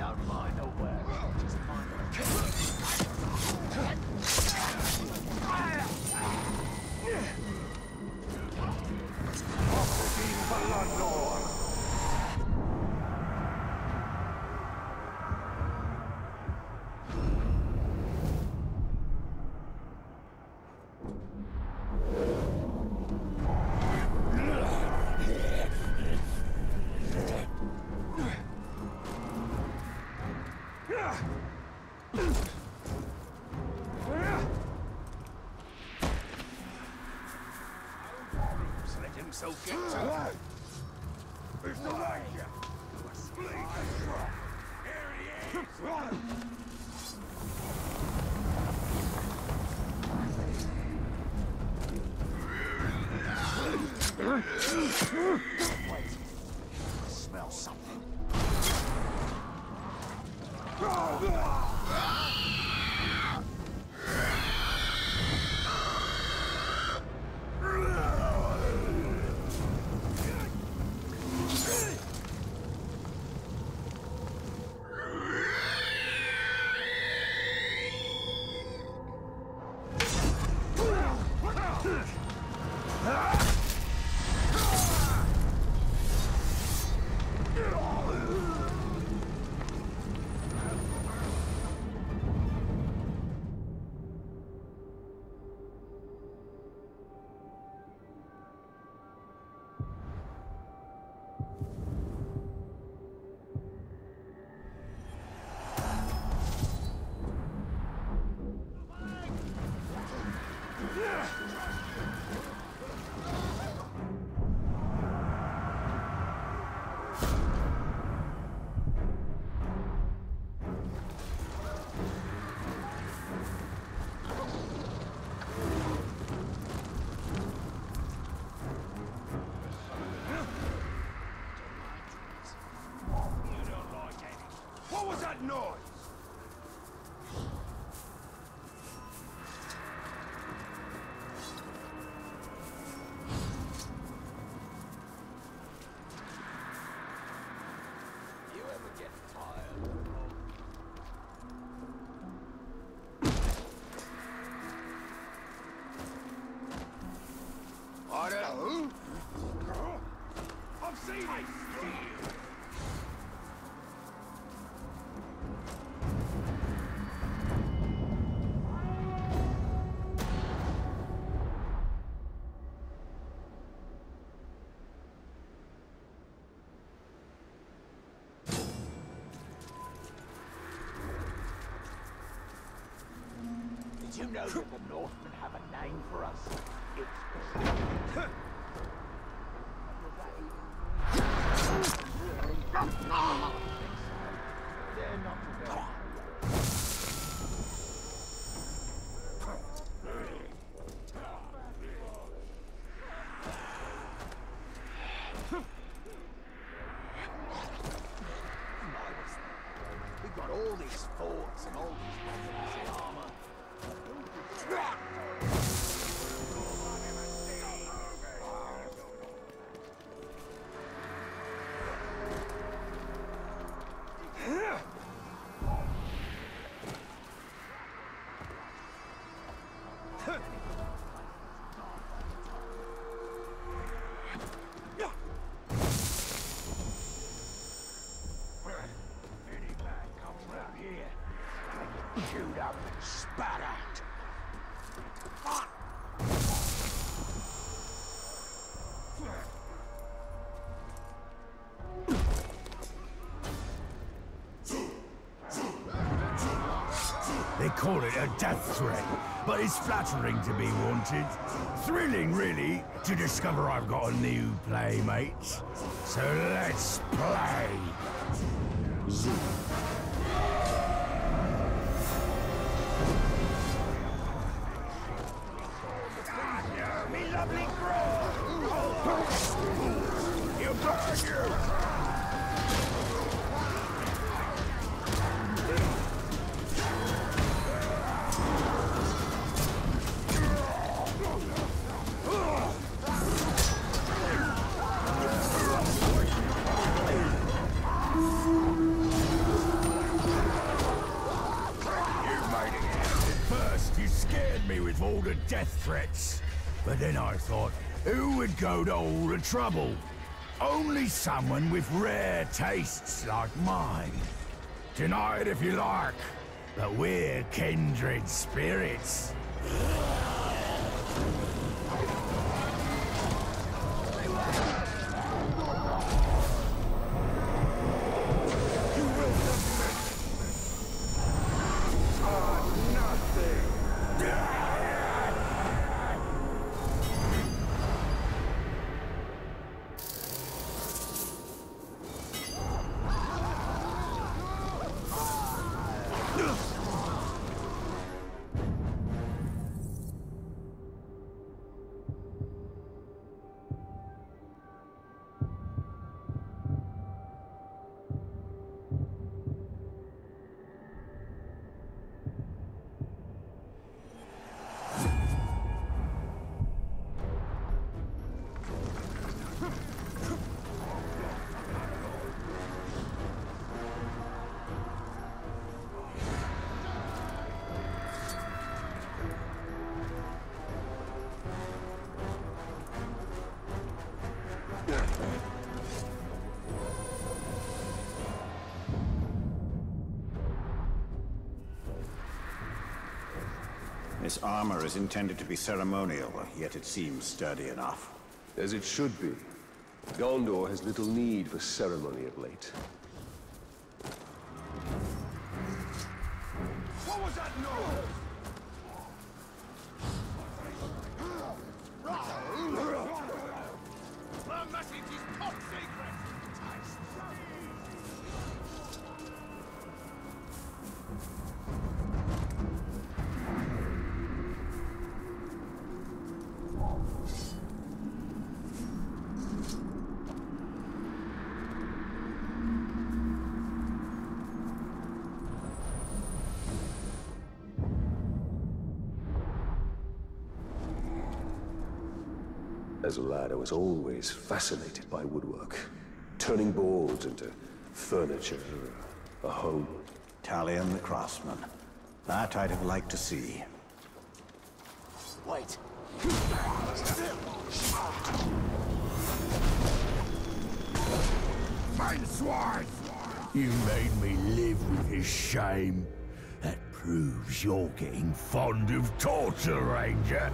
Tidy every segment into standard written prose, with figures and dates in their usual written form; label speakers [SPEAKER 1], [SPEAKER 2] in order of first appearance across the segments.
[SPEAKER 1] don't mind a word. Just mind
[SPEAKER 2] So get to it's the ranger. Here he is.
[SPEAKER 1] wait. I smell something.
[SPEAKER 2] What was that noise?
[SPEAKER 1] You ever get tired?
[SPEAKER 2] I don't know. I've seen it.
[SPEAKER 1] Did you know that the Northmen have a name for us? They're not very. We've got all these forts and all these weapons and armor.
[SPEAKER 2] Chewed up and spat out.
[SPEAKER 3] They call it a death threat, but it's flattering to be wanted. Thrilling, really, to discover I've got a new playmate. So let's play.
[SPEAKER 2] Me lovely crow! You got you!
[SPEAKER 3] death threats. But then I thought, who would go to all the trouble? Only someone with rare tastes like mine. Deny it if you like, but we're kindred spirits.
[SPEAKER 1] This armor is intended to be ceremonial, yet it seems sturdy enough.
[SPEAKER 2] As it should be. Gondor has little need for ceremony of late.
[SPEAKER 3] What was that noise? My message is top secret!
[SPEAKER 2] As a lad, I was always fascinated by woodwork. Turning boards into furniture, a home.
[SPEAKER 1] Talion the craftsman. That I'd have liked to see.
[SPEAKER 4] Wait.
[SPEAKER 3] Mein swine! You made me live with this shame. That proves you're getting fond of torture, Ranger.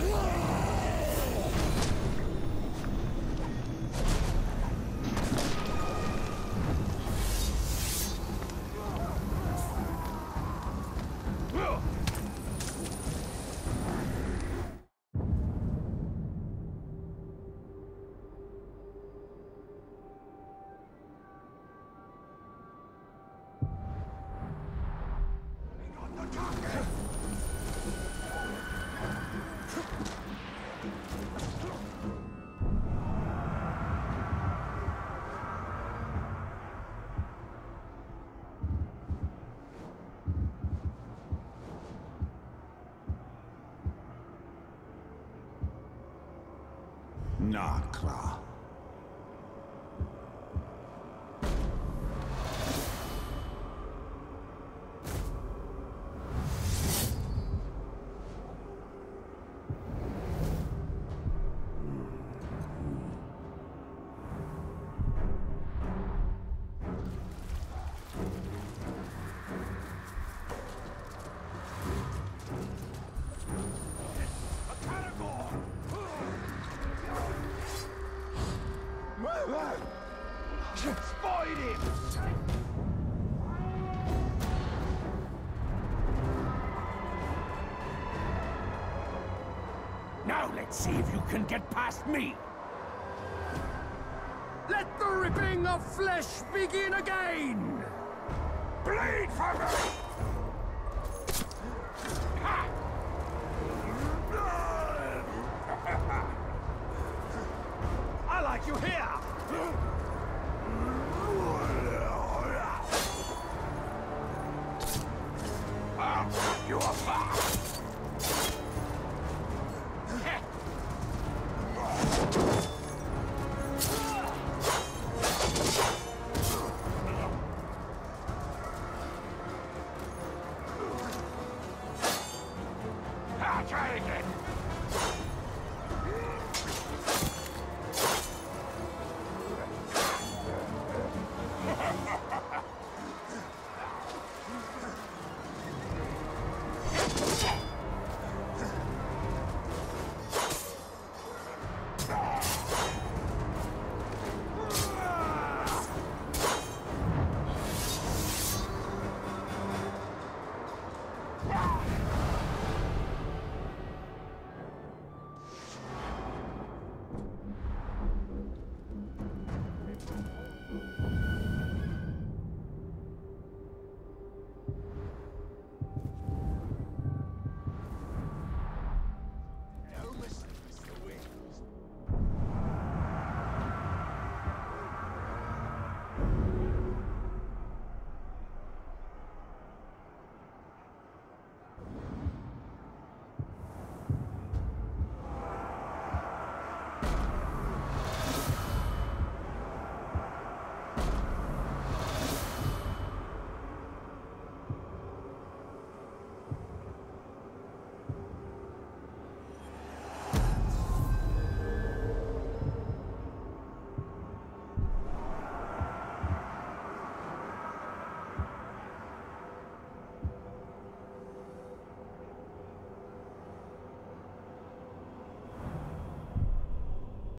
[SPEAKER 1] Nakla.
[SPEAKER 3] Spotted him! Now let's see if you can get past me! Let the ripping of flesh begin again! Bleed for me! I like you here!